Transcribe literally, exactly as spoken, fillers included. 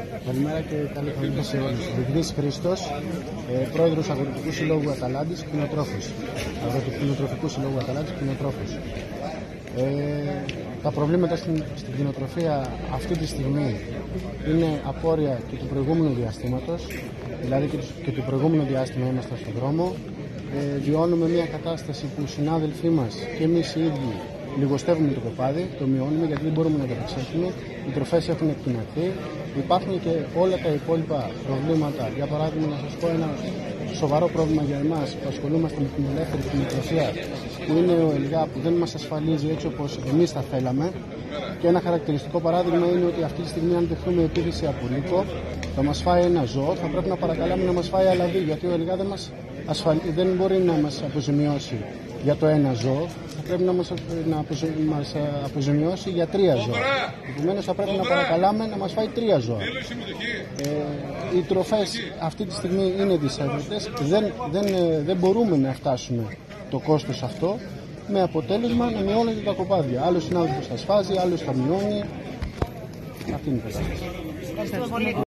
Καλημέρα και καλή χρονιά σε όλους. Δημήτρης Χρήστος, ε, πρόεδρος Αγροτικού Συλλόγου Αταλάντης, κτηνοτρόφους. Αγροτικού Κτηνοτροφικού Συλλόγου Αταλάντης, κτηνοτρόφους. Ε, τα προβλήματα στην, στην κτηνοτροφία αυτή τη στιγμή είναι απόρρια και του προηγούμενου διαστήματος, δηλαδή και, και το προηγούμενο διάστημα ήμασταν στον δρόμο. Ε, βιώνουμε μια κατάσταση που οι συνάδελφοί μας και εμείς οι ίδιοι λιγοστεύουμε το κοπάδι, το μειώνουμε γιατί δεν μπορούμε να το εξέλθουμε. Οι τροφές έχουν εκτιναχθεί. Υπάρχουν και όλα τα υπόλοιπα προβλήματα. Για παράδειγμα, να σας πω ένα σοβαρό πρόβλημα για εμάς που ασχολούμαστε με την ελεύθερη κτηνοτροφία, που είναι ο ΕΛΓΑ, που δεν μας ασφαλίζει έτσι όπως εμείς θα θέλαμε. Και ένα χαρακτηριστικό παράδειγμα είναι ότι αυτή τη στιγμή, αν δεχτούμε επίθεση από λύκο, θα μας φάει ένα ζώο, θα πρέπει να παρακαλάμε να μας φάει άλλα δύο, γιατί ο ΕΛΓΑ δεν, μας ασφαλ... δεν μπορεί να μας αποζημιώσει για το ένα ζώο, θα πρέπει να μας, να αποζη... μας αποζημιώσει για τρία ζώα. Επομένως θα πρέπει να παρακαλάμε να μας φάει τρία ζώα. Ε, οι τροφές αυτή τη στιγμή είναι δυσέβρετες, δεν, δεν, δεν μπορούμε να φτάσουμε το κόστος αυτό, με αποτέλεσμα να μειώνεται τα κοπάδια. Άλλος συνάδελφος θα σφάζει, άλλος θα μειώνει. Αυτή είναι η κατάσταση.